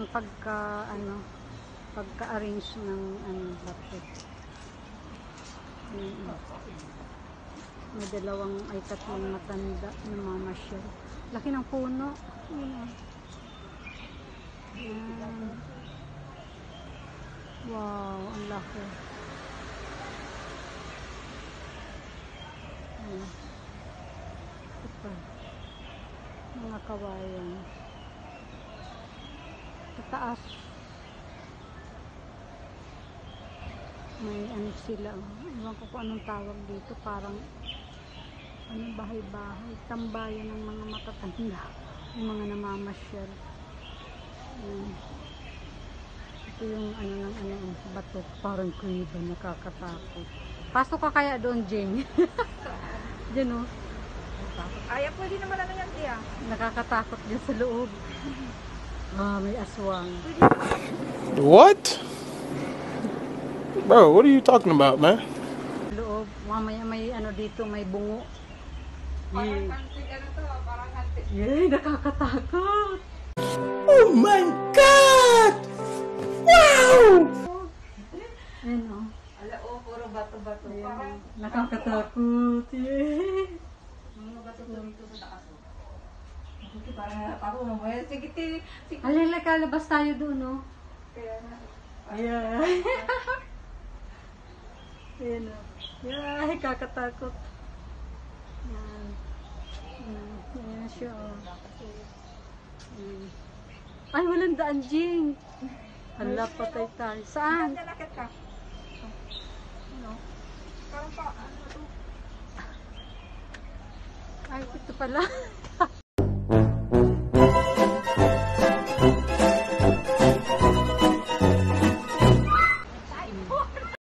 ang pagka-arrange ng bato. May tatlong matanda na mamasyal. Laki ng puno. Wow, ang laki. Ito. Mga kawayan. Tataas. May sila. Ewan ko kung anong tawag dito. Parang bahay-bahay. Tambayan ng mga matatanda. Yung mga namamasyal. Ito yung ng bato. Parang kuiba. Nakakatakot. Pasok ka kaya doon, Jing. Diyan o. Ay, pwede naman yan, Tia. Nakakatakot din sa loob. May aswang. What? Bro, what are you talking about, man? Loob. Mamaya may dito, may bungo. Parang kantig, parang kantig. Yay, nakakatakot. Oh my God! Wow! Ayun o. Ala, puro bato-bato. Parang Nakakatakot. Yay. mga bato dito sa taas. Parang ako, sige, sige. Alala, kalabas tayo doon, no? Kaya na. Ayan. Ayan o. Yay, kakatakot. Ayan. Ayan siya o. Ay, walang daan, Jing. Hala, patay tayo. Saan? Nakit ka. Parang pa, Ay, ito pala.